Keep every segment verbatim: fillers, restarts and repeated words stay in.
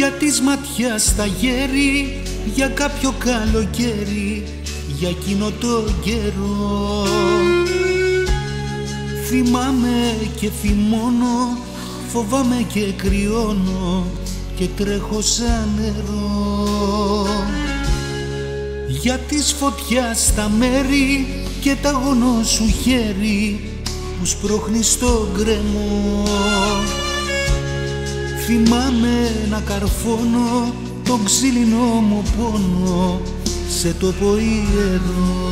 Για της ματιάς τα γέρι, για κάποιο καλοκαίρι, για εκείνο το καιρό. Θυμάμαι και θυμώνω, φοβάμαι και κρυώνω και τρέχω σαν νερό. Για της φωτιάς τα μέρη και τα γονό σου χέρι που σπρώχνει στο γκρεμό. Θυμάμαι να καρφώνω τον ξύλινο μου πόνο σε τόπο ιερό.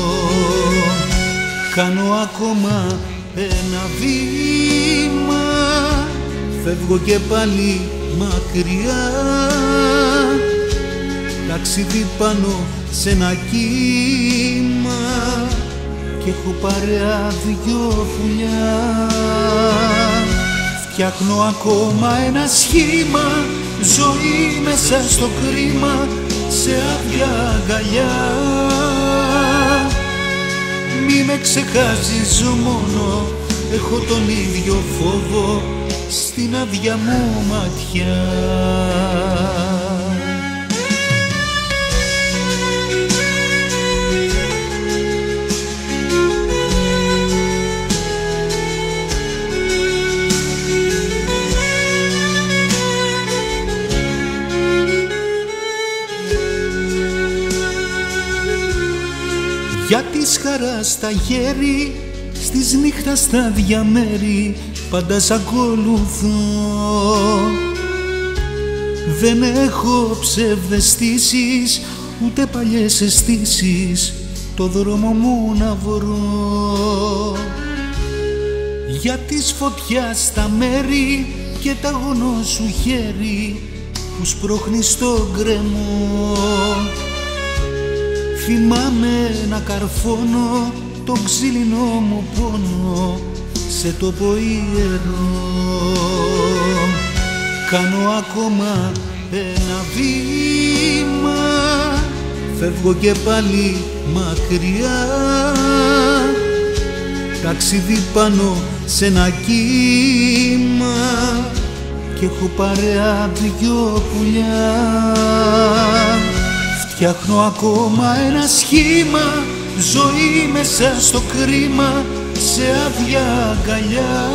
Κάνω ακόμα ένα βήμα, φεύγω και πάλι μακριά, ταξίδι πάνω σε ένα κύμα και έχω παρέα δυο πουλιά. Φτιάχνω ακόμα ένα σχήμα, ζωή μέσα στο κρίμα, σε άδεια αγκαλιά. Μη με ξεχάσεις μόνο, έχω τον ίδιο φόβο στην άδεια μου ματιά. Για της χαράς τα γέρι, στις νύχτας στα διαμέρη, πάντα σ' ακολουθώ. Δεν έχω ψευδαισθήσεις, ούτε παλιές αισθήσεις, το δρόμο μου να βρω. Για της φωτιάς τα μέρη και τα γονό σου χέρι που σπρώχνει στο γκρεμό. Θυμάμαι να καρφώνω τον ξύλινο μου πόνο σε τόπο ιερό. Κάνω ακόμα ένα βήμα, φεύγω και πάλι μακριά, ταξίδι πάνω σε ένα κύμα και έχω παρέα δυο πουλιά. Φτιάχνω ακόμα ένα σχήμα, ζωή μέσα στο κρίμα, σε άδεια αγκαλιά.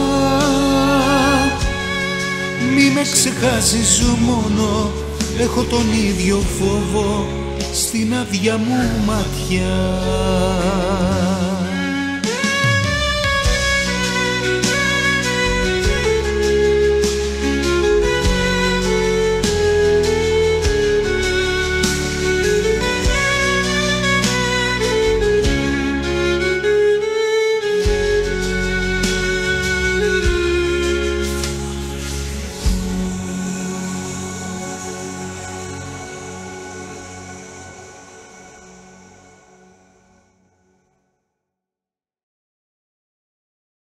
Μη με ξεχάσεις μόνο, έχω τον ίδιο φόβο στην άδεια μου ματιά.